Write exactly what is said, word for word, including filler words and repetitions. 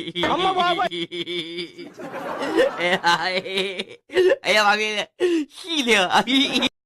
అమ్మ బాబాయ్ Ê, ơi. Ê, bà kia. Gì nè.